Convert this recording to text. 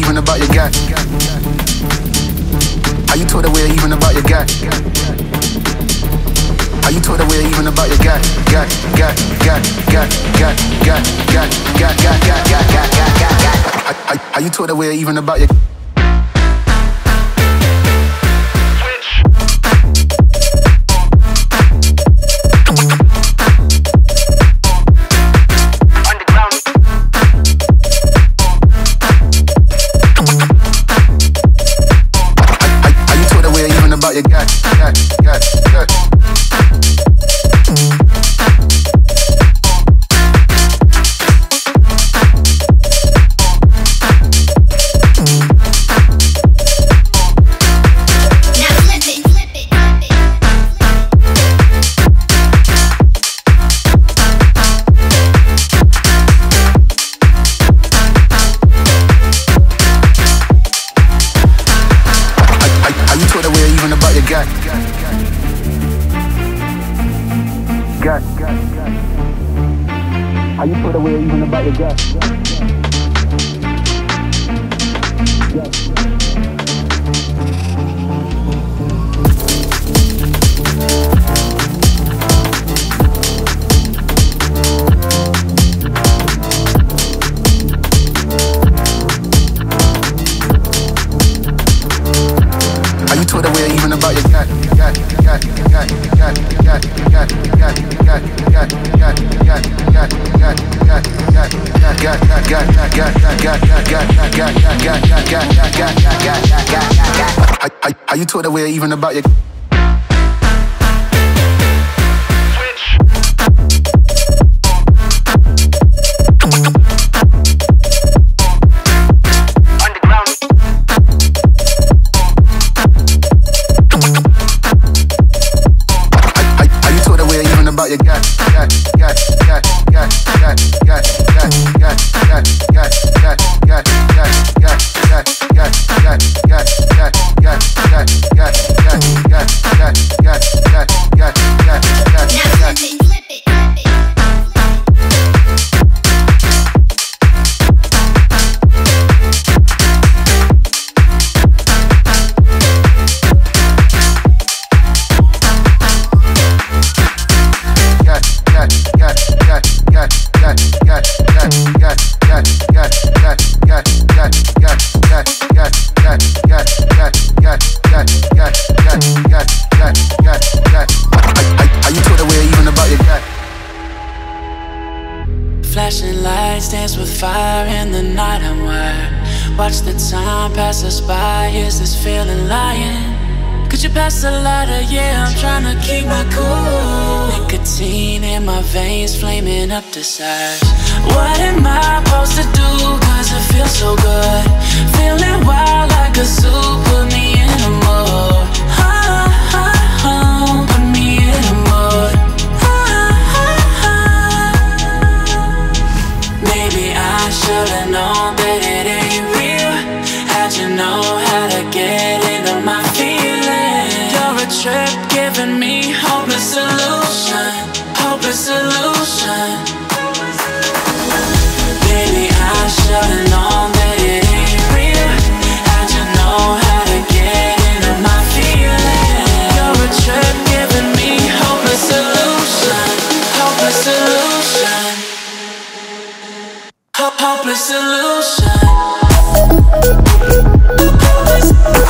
even about your guy? Are you told away even about your guy? Are you told away even about your guy? Are you told away even about your? Are you put away even about your guy? Are you told away even about your guy? Are you told away even about your? About your guy, Flashing lights dance with fire in the night. I'm wired. Watch the time pass us by. Is this feeling lying? Could you pass the lighter? Yeah, I'm trying to keep my cool. Nicotine in my veins, flaming up the sides. What am I supposed to do? Cause it feels so good. Feeling wild like a zoo. Put me in a mood. Put me in a mood. Maybe I should've known that it ain't real. How'd you know how to get into my feelings? You're a trip giving me hopeless solution. Hopeless solution. Baby, I should've known that it ain't real. How'd you know how to get into my feelings? You're a trip giving me hopeless solution. Hopeless solution. Hopeless solution.